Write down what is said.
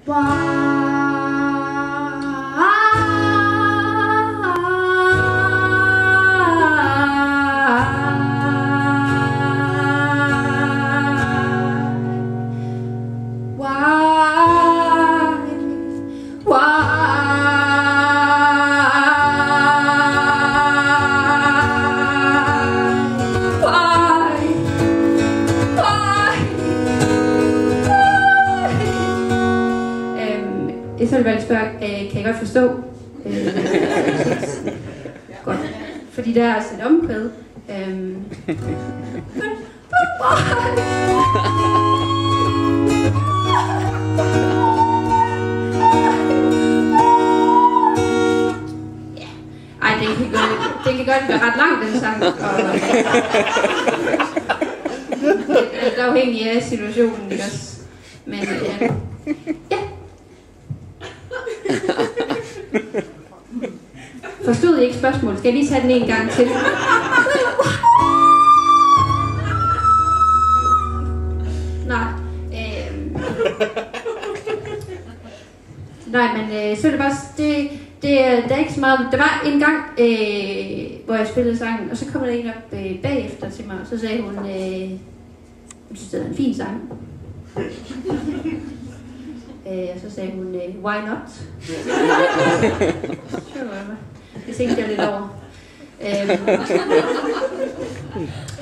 Så vil jeg spørge, kan I godt forstå? Godt. Fordi der er altså et omkvæd. Ej, den kan godt være ret lang, den sang. Og det er afhængig af situationen, ikke også? Men ja. Forstod I ikke spørgsmålet? Skal jeg lige tage den en gang til? Nej. Nej, men så er det bare... der er ikke så meget... Der var en gang, hvor jeg spillede sangen, og så kom der en op bagefter til mig, og så sagde hun... hun synes, det var en fin sang. Og så sagde hun, why not? Det tænkte jeg lidt over.